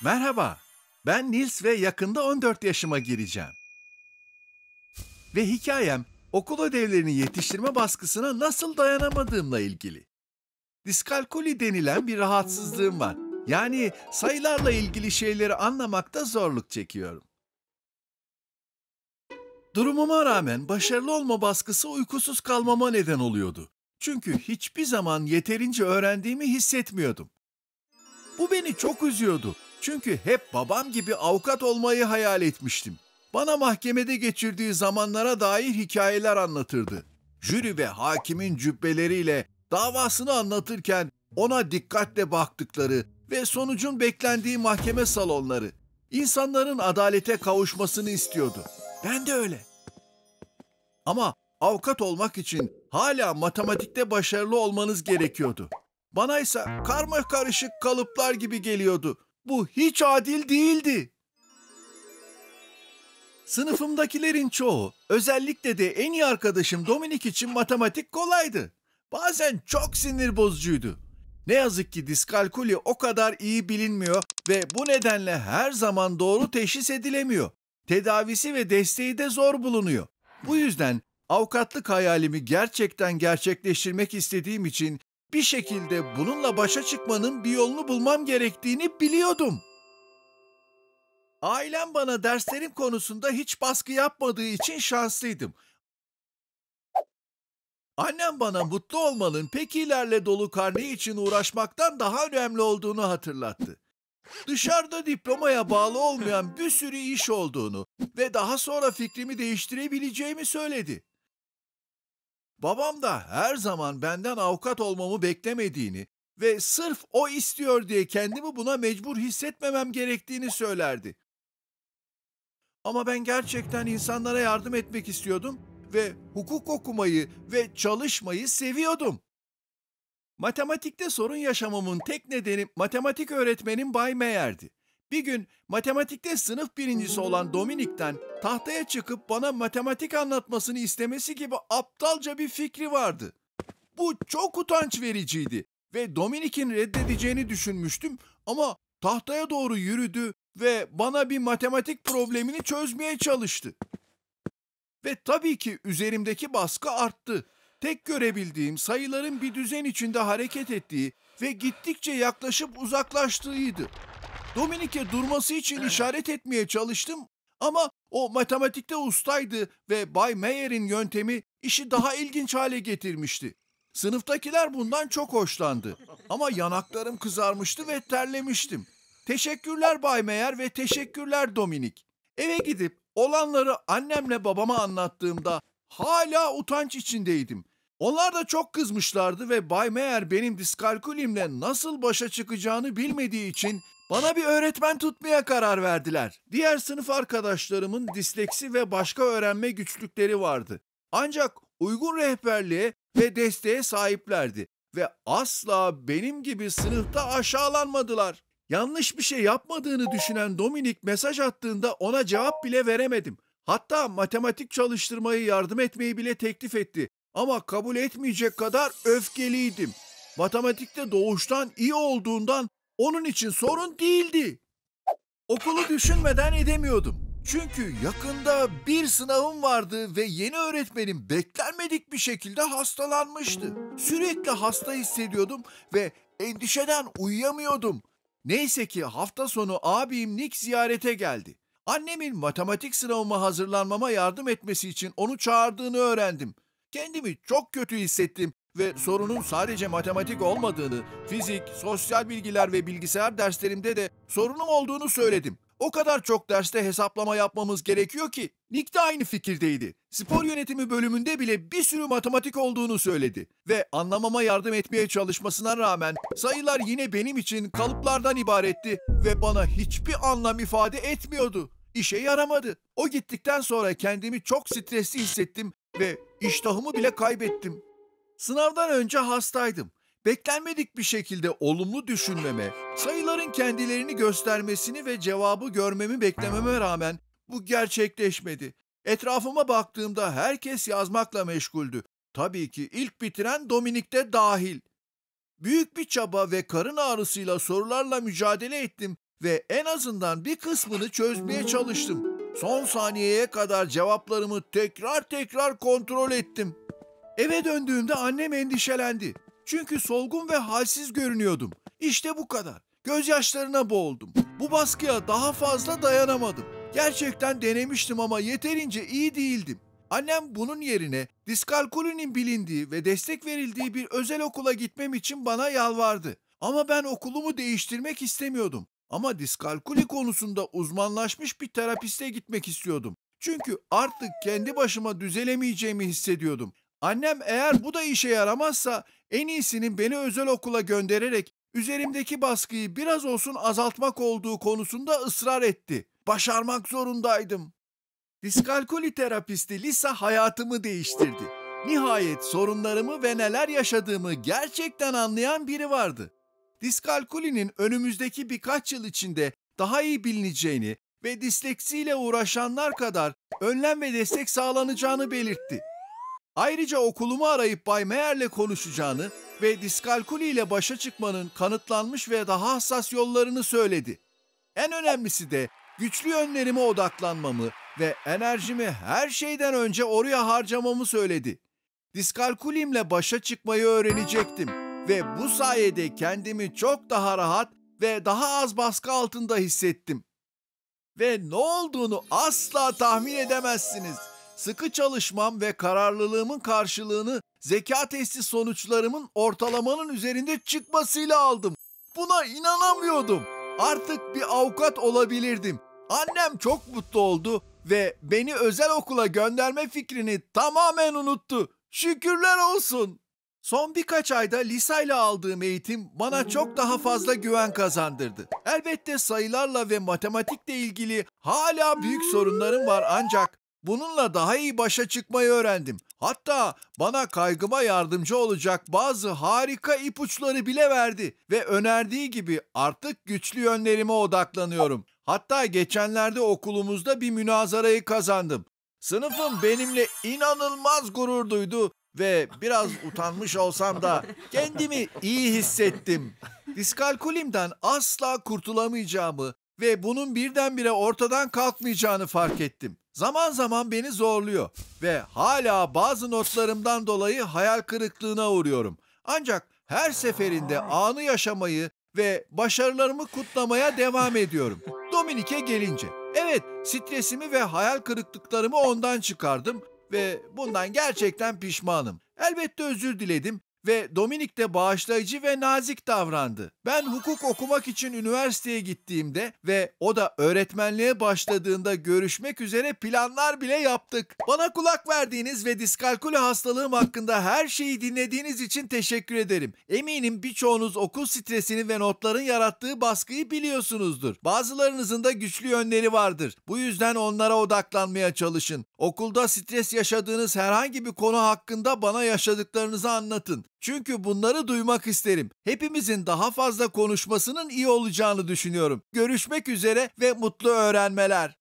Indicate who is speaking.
Speaker 1: Merhaba, ben Nils ve yakında 14 yaşıma gireceğim. Ve hikayem okul ödevlerini yetiştirme baskısına nasıl dayanamadığımla ilgili. Diskalkuli denilen bir rahatsızlığım var. Yani sayılarla ilgili şeyleri anlamakta zorluk çekiyorum. Durumuma rağmen başarılı olma baskısı uykusuz kalmama neden oluyordu. Çünkü hiçbir zaman yeterince öğrendiğimi hissetmiyordum. Bu beni çok üzüyordu. Çünkü hep babam gibi avukat olmayı hayal etmiştim. Bana mahkemede geçirdiği zamanlara dair hikayeler anlatırdı. Jüri ve hakimin cübbeleriyle davasını anlatırken ona dikkatle baktıkları ve sonucun beklendiği mahkeme salonları. İnsanların adalete kavuşmasını istiyordu. Ben de öyle. Ama avukat olmak için hala matematikte başarılı olmanız gerekiyordu. Bana ise karma karışık kalıplar gibi geliyordu. Bu hiç adil değildi. Sınıfımdakilerin çoğu, özellikle de en iyi arkadaşım Dominik için matematik kolaydı. Bazen çok sinir bozucuydu. Ne yazık ki diskalkuli o kadar iyi bilinmiyor ve bu nedenle her zaman doğru teşhis edilemiyor. Tedavisi ve desteği de zor bulunuyor. Bu yüzden avukatlık hayalimi gerçekten gerçekleştirmek istediğim için bir şekilde bununla başa çıkmanın bir yolunu bulmam gerektiğini biliyordum. Ailem bana derslerim konusunda hiç baskı yapmadığı için şanslıydım. Annem bana mutlu olmanın pekilerle dolu karne için uğraşmaktan daha önemli olduğunu hatırlattı. Dışarıda diplomaya bağlı olmayan bir sürü iş olduğunu ve daha sonra fikrimi değiştirebileceğimi söyledi. Babam da her zaman benden avukat olmamı beklemediğini ve sırf o istiyor diye kendimi buna mecbur hissetmemem gerektiğini söylerdi. Ama ben gerçekten insanlara yardım etmek istiyordum ve hukuk okumayı ve çalışmayı seviyordum. Matematikte sorun yaşamamın tek nedeni matematik öğretmenim Bay Meyer'di. Bir gün matematikte sınıf birincisi olan Dominik'ten tahtaya çıkıp bana matematik anlatmasını istemesi gibi aptalca bir fikri vardı. Bu çok utanç vericiydi ve Dominik'in reddedeceğini düşünmüştüm ama tahtaya doğru yürüdü ve bana bir matematik problemini çözmeye çalıştı. Ve tabii ki üzerimdeki baskı arttı. Tek görebildiğim sayıların bir düzen içinde hareket ettiği ve gittikçe yaklaşıp uzaklaştığıydı. Dominik'e durması için işaret etmeye çalıştım ama o matematikte ustaydı ve Bay Meyer'in yöntemi işi daha ilginç hale getirmişti. Sınıftakiler bundan çok hoşlandı ama yanaklarım kızarmıştı ve terlemiştim. Teşekkürler Bay Meyer ve teşekkürler Dominik. Eve gidip olanları annemle babama anlattığımda hala utanç içindeydim. Onlar da çok kızmışlardı ve Bay Meyer benim diskalkulimle nasıl başa çıkacağını bilmediği için bana bir öğretmen tutmaya karar verdiler. Diğer sınıf arkadaşlarımın disleksi ve başka öğrenme güçlükleri vardı. Ancak uygun rehberliğe ve desteğe sahiplerdi ve asla benim gibi sınıfta aşağılanmadılar. Yanlış bir şey yapmadığını düşünen Dominik mesaj attığında ona cevap bile veremedim. Hatta matematik çalıştırmayı yardım etmeyi bile teklif etti. Ama kabul etmeyecek kadar öfkeliydim. Matematikte doğuştan iyi olduğundan onun için sorun değildi. Okulu düşünmeden edemiyordum. Çünkü yakında bir sınavım vardı ve yeni öğretmenim beklenmedik bir şekilde hastalanmıştı. Sürekli hasta hissediyordum ve endişeden uyuyamıyordum. Neyse ki hafta sonu abim Nick ziyarete geldi. Annemin matematik sınavıma hazırlanmama yardım etmesi için onu çağırdığını öğrendim. Kendimi çok kötü hissettim ve sorunun sadece matematik olmadığını, fizik, sosyal bilgiler ve bilgisayar derslerimde de sorunum olduğunu söyledim. O kadar çok derste hesaplama yapmamız gerekiyor ki Nick de aynı fikirdeydi. Spor yönetimi bölümünde bile bir sürü matematik olduğunu söyledi. Ve anlamama yardım etmeye çalışmasına rağmen sayılar yine benim için kalıplardan ibaretti ve bana hiçbir anlam ifade etmiyordu. İşe yaramadı. O gittikten sonra kendimi çok stresli hissettim ve iştahımı bile kaybettim. Sınavdan önce hastaydım. Beklenmedik bir şekilde olumlu düşünmeme, sayıların kendilerini göstermesini ve cevabı görmemi beklememe rağmen bu gerçekleşmedi. Etrafıma baktığımda herkes yazmakla meşguldü. Tabii ki ilk bitiren Dominik de dahil. Büyük bir çaba ve karın ağrısıyla sorularla mücadele ettim ve en azından bir kısmını çözmeye çalıştım. Son saniyeye kadar cevaplarımı tekrar tekrar kontrol ettim. Eve döndüğümde annem endişelendi. Çünkü solgun ve halsiz görünüyordum. İşte bu kadar. Gözyaşlarına boğuldum. Bu baskıya daha fazla dayanamadım. Gerçekten denemiştim ama yeterince iyi değildim. Annem bunun yerine diskalkulinin bilindiği ve destek verildiği bir özel okula gitmem için bana yalvardı. Ama ben okulumu değiştirmek istemiyordum. Ama diskalkuli konusunda uzmanlaşmış bir terapiste gitmek istiyordum. Çünkü artık kendi başıma düzelemeyeceğimi hissediyordum. Annem eğer bu da işe yaramazsa en iyisinin beni özel okula göndererek üzerimdeki baskıyı biraz olsun azaltmak olduğu konusunda ısrar etti. Başarmak zorundaydım. Diskalkuli terapisti Lisa hayatımı değiştirdi. Nihayet sorunlarımı ve neler yaşadığımı gerçekten anlayan biri vardı. Diskalkulinin önümüzdeki birkaç yıl içinde daha iyi bilineceğini ve disleksiyle uğraşanlar kadar önlem ve destek sağlanacağını belirtti. Ayrıca okulumu arayıp Bay Meyer'le konuşacağını ve diskalkuli ile başa çıkmanın kanıtlanmış ve daha hassas yollarını söyledi. En önemlisi de güçlü yönlerime odaklanmamı ve enerjimi her şeyden önce oraya harcamamı söyledi. Diskalkulimle başa çıkmayı öğrenecektim ve bu sayede kendimi çok daha rahat ve daha az baskı altında hissettim. Ve ne olduğunu asla tahmin edemezsiniz. Sıkı çalışmam ve kararlılığımın karşılığını zeka testi sonuçlarımın ortalamanın üzerinde çıkmasıyla aldım. Buna inanamıyordum. Artık bir avukat olabilirdim. Annem çok mutlu oldu ve beni özel okula gönderme fikrini tamamen unuttu. Şükürler olsun. Son birkaç ayda Lisa ile aldığım eğitim bana çok daha fazla güven kazandırdı. Elbette sayılarla ve matematikle ilgili hala büyük sorunlarım var ancak bununla daha iyi başa çıkmayı öğrendim. Hatta bana kaygıma yardımcı olacak bazı harika ipuçları bile verdi ve önerdiği gibi artık güçlü yönlerime odaklanıyorum. Hatta geçenlerde okulumuzda bir münazarayı kazandım. Sınıfım benimle inanılmaz gurur duydu ve biraz utanmış olsam da kendimi iyi hissettim. Diskalkulimden asla kurtulamayacağımı ve bunun birdenbire ortadan kalkmayacağını fark ettim. Zaman zaman beni zorluyor ve hala bazı notlarımdan dolayı hayal kırıklığına uğruyorum. Ancak her seferinde anı yaşamayı ve başarılarımı kutlamaya devam ediyorum. Dominik'e gelince, evet, stresimi ve hayal kırıklıklarımı ondan çıkardım ve bundan gerçekten pişmanım. Elbette özür diledim ve Dominik de bağışlayıcı ve nazik davrandı. Ben hukuk okumak için üniversiteye gittiğimde ve o da öğretmenliğe başladığında görüşmek üzere planlar bile yaptık. Bana kulak verdiğiniz ve diskalkuli hastalığım hakkında her şeyi dinlediğiniz için teşekkür ederim. Eminim birçoğunuz okul stresini ve notların yarattığı baskıyı biliyorsunuzdur. Bazılarınızın da güçlü yönleri vardır. Bu yüzden onlara odaklanmaya çalışın. Okulda stres yaşadığınız herhangi bir konu hakkında bana yaşadıklarınızı anlatın. Çünkü bunları duymak isterim. Hepimizin daha fazla konuşmasının iyi olacağını düşünüyorum. Görüşmek üzere ve mutlu öğrenmeler.